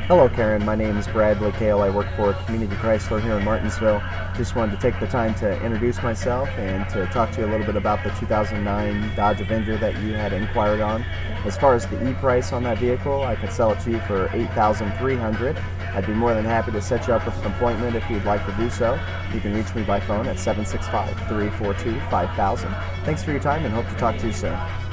Hello Karen, my name is Brad Kale. I work for Community Chrysler here in Martinsville. Just wanted to take the time to introduce myself and to talk to you a little bit about the 2009 Dodge Avenger that you had inquired on. As far as the E-price on that vehicle, I could sell it to you for $8,300. I'd be more than happy to set you up with an appointment if you'd like to do so. You can reach me by phone at 765-342-5000. Thanks for your time and hope to talk to you soon.